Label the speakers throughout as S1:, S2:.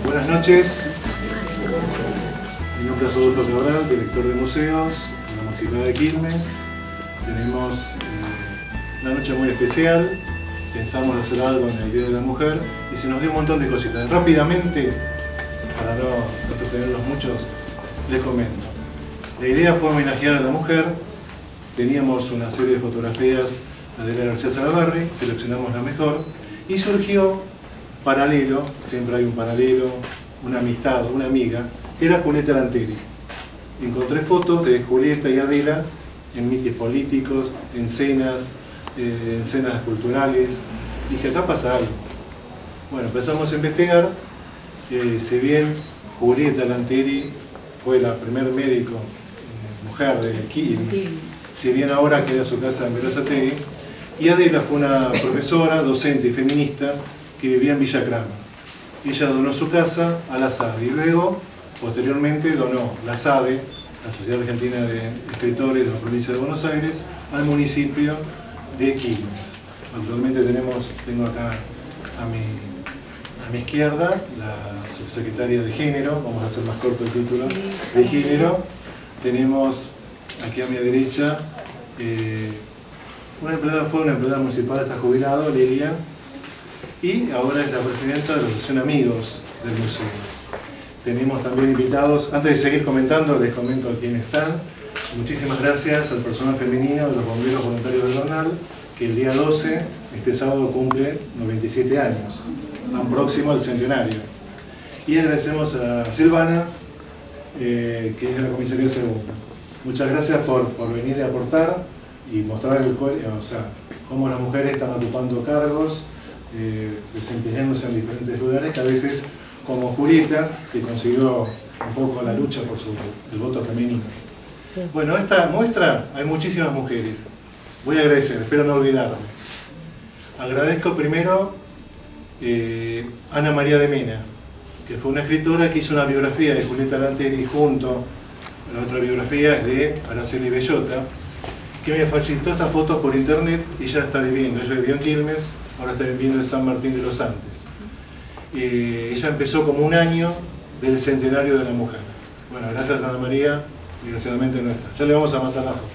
S1: Buenas noches. Mi nombre es Rodolfo Cabral, director de museos de la Municipalidad de Quilmes. Tenemos una noche muy especial. Pensamos hacer algo en el Día de la Mujer y se nos dio un montón de cositas. Rápidamente, para no entretenerlos muchos, les comento. La idea fue homenajear a la mujer. Teníamos una serie de fotografías de Adela García Salaverry, seleccionamos la mejor y surgió paralelo, siempre hay un paralelo, una amistad, una amiga, que era Julieta Lanteri. Encontré fotos de Julieta y Adela en mítines políticos, en cenas culturales. Dije, acá pasa algo. Bueno, empezamos a investigar. Si bien Julieta Lanteri fue la primer médico mujer de Quilmes, si bien ahora queda su casa en Berazategui, y Adela fue una profesora, docente y feminista que vivía en Villa Cramer. Ella donó su casa a la SADE y luego, posteriormente, donó la SADE, la Sociedad Argentina de Escritores de la provincia de Buenos Aires, al municipio de Quilmes. Actualmente tengo acá a mi izquierda la subsecretaria de Género, vamos a hacer más corto el título, de Género. Tenemos aquí a mi derecha fue una empleada municipal, está jubilado, Lilia, y ahora es la presidenta de la Asociación Amigos del Museo. Tenemos también invitados, antes de seguir comentando, les comento a quiénes están. Muchísimas gracias al personal femenino de los bomberos voluntarios de Bernal, que el día 12, este sábado, cumple 97 años, tan próximo al centenario. Y agradecemos a Silvana, que es de la Comisaría Segunda. Muchas gracias por venir a aportar y mostrar cómo las mujeres están ocupando cargos, desempeñándose en diferentes lugares, que a veces, como Julieta, que consiguió un poco la lucha por el voto femenino. Sí. Bueno, esta muestra hay muchísimas mujeres. Voy a agradecer, espero no olvidarme. Agradezco primero a Ana María de Mena, que fue una escritora que hizo una biografía de Julieta Lanteri junto a la otra biografía es de Araceli Bellota, que me facilitó estas fotos por internet y ya está viviendo. Ella vivió en Quilmes, ahora está viviendo en San Martín de los Andes. Ella empezó como un año del centenario de la mujer. Bueno, gracias a Ana María, desgraciadamente no está. Ya le vamos a mandar las fotos.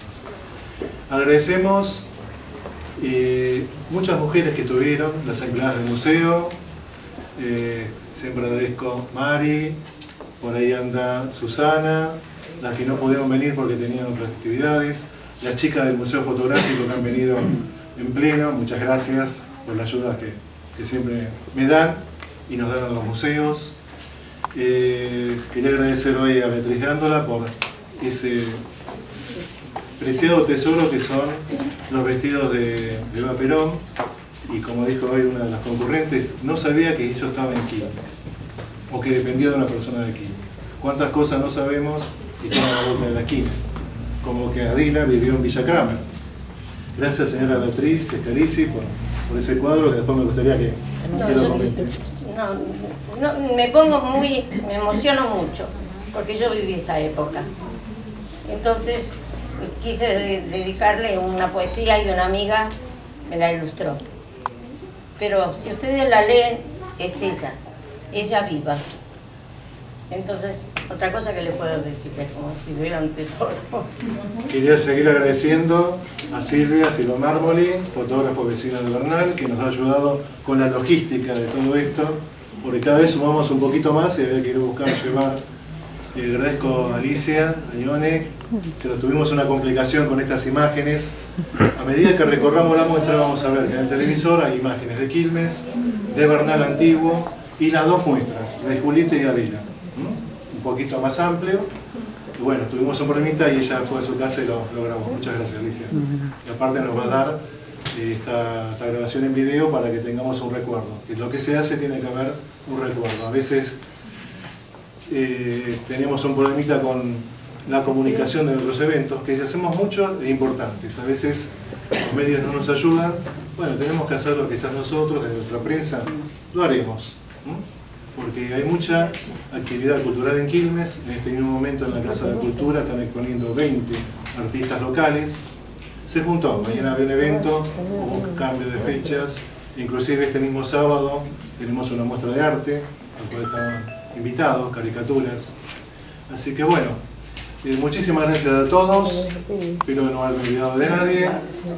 S1: Agradecemos muchas mujeres que tuvieron, las empleadas del museo. Siempre agradezco Mari, por ahí anda Susana, las que no pudieron venir porque tenían otras actividades, las chicas del Museo Fotográfico que han venido en pleno, muchas gracias por la ayuda que siempre me dan y nos dan a los museos. Quería agradecer hoy a Beatriz Gándola por ese preciado tesoro que son los vestidos de Eva Perón, y como dijo hoy una de las concurrentes, no sabía que yo estaba en Quilmes o que dependía de una persona de Quilmes. Cuántas cosas no sabemos y están a la vuelta de la esquina, como que Adela vivió en Villa Cramer. Gracias, señora Beatriz Scalisi, por ese cuadro, que después me gustaría que lo comente.
S2: Me emociono mucho, porque yo viví esa época. Entonces quise dedicarle una poesía y una amiga me la ilustró. Pero si ustedes la leen, es ella viva. Entonces, otra cosa que le puedo decir es como si tuviera un tesoro.
S1: Quería seguir agradeciendo a Silvia Mármoli, fotógrafo vecina de Bernal, que nos ha ayudado con la logística de todo esto, porque cada vez sumamos un poquito más y había que ir a buscar, llevar. Agradezco a Alicia, a Ione, se nos tuvimos una complicación con estas imágenes. A medida que recorramos la muestra vamos a ver que en el televisor hay imágenes de Quilmes, de Bernal antiguo y las dos muestras, la de Julieta y Adela. Un poquito más amplio. Y bueno, tuvimos un problemita y ella fue a su casa y lo grabó. Muchas gracias, Alicia. Y aparte nos va a dar esta grabación en video para que tengamos un recuerdo. Que lo que se hace tiene que haber un recuerdo. A veces tenemos un problemita con la comunicación de nuestros eventos, que hacemos muchos e importantes. A veces los medios no nos ayudan. Bueno, tenemos que hacerlo quizás nosotros, de nuestra prensa, lo haremos. Porque hay mucha actividad cultural en Quilmes. En este mismo momento en la Casa de Cultura están exponiendo 20 artistas locales. Se juntó, mañana había un evento, hubo un cambio de fechas, inclusive este mismo sábado tenemos una muestra de arte, al cual estamos invitados, caricaturas. Así que bueno, muchísimas gracias a todos. Espero no haberme olvidado de nadie.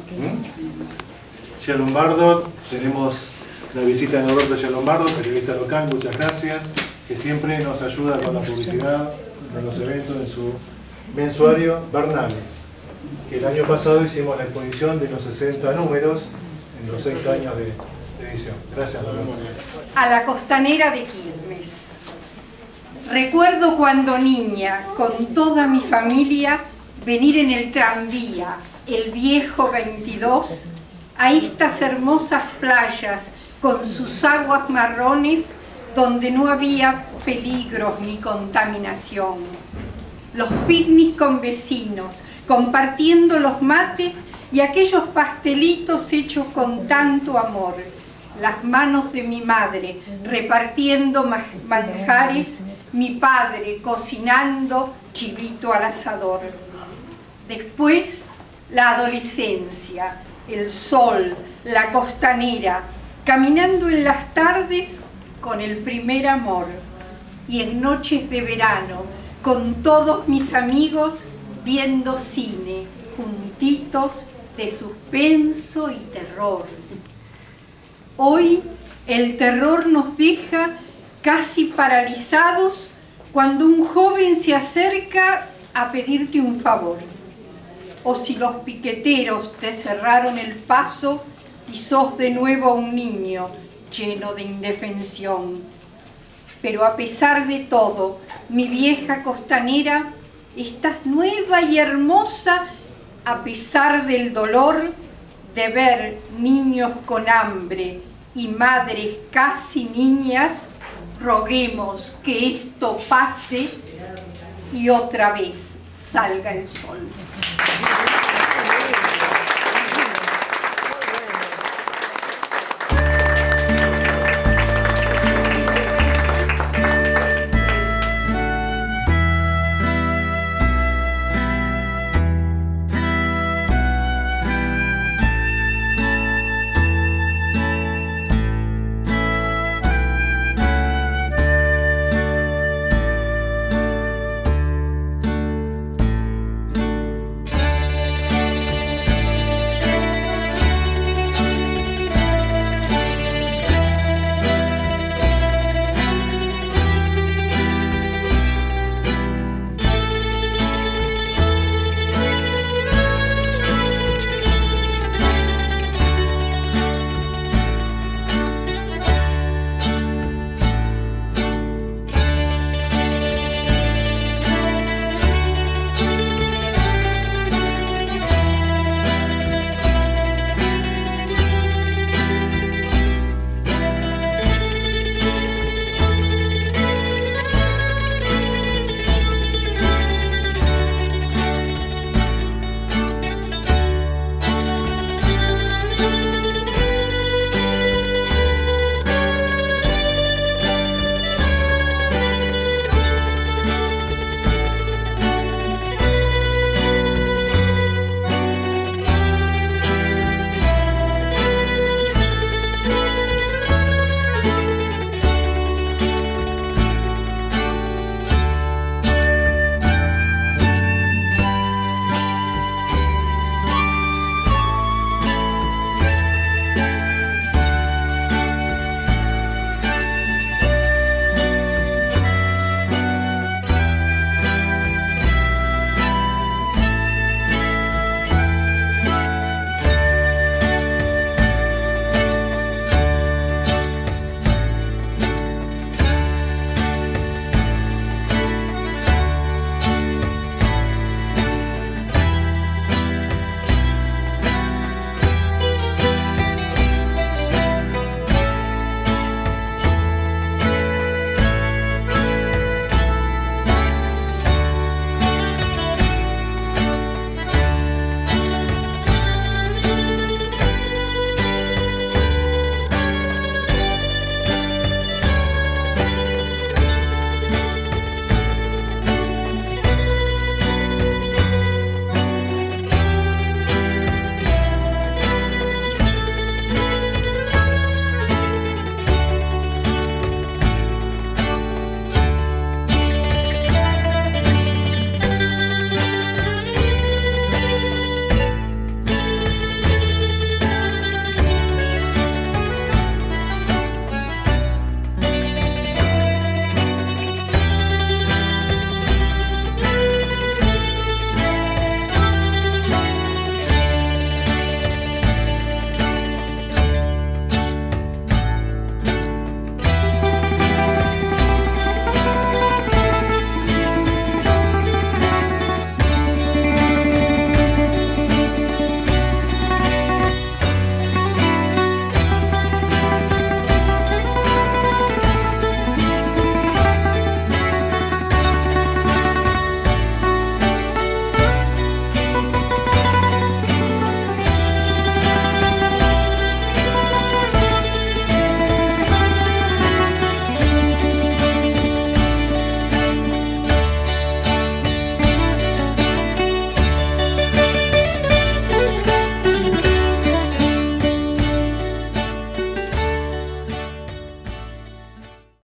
S1: Gia Lombardo, tenemos la visita de Norberto Gia Lombardo, periodista local, muchas gracias, que siempre nos ayuda con la publicidad en los eventos en su mensuario Bernales, que el año pasado hicimos la exposición de los 60 números en los 6 años de edición. Gracias, Norberto.
S3: A la costanera de Quilmes. Recuerdo cuando niña, con toda mi familia, venir en el tranvía, el viejo 22, a estas hermosas playas con sus aguas marrones, donde no había peligros ni contaminación. Los picnics con vecinos, compartiendo los mates y aquellos pastelitos hechos con tanto amor. Las manos de mi madre repartiendo manjares, mi padre cocinando chivito al asador. Después la adolescencia, el sol, la costanera, caminando en las tardes con el primer amor y en noches de verano con todos mis amigos viendo cine juntitos de suspenso y terror. Hoy el terror nos deja casi paralizados cuando un joven se acerca a pedirte un favor, o si los piqueteros te cerraron el paso y sos de nuevo un niño lleno de indefensión. Pero a pesar de todo, mi vieja costanera, estás nueva y hermosa a pesar del dolor de ver niños con hambre y madres casi niñas. Roguemos que esto pase y otra vez salga el sol.